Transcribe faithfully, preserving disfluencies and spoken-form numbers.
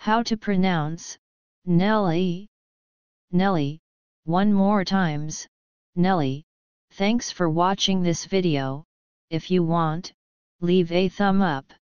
How to pronounce Nelli. Nelli, one more times, Nelli. Thanks for watching this video. If you want, leave a thumb up.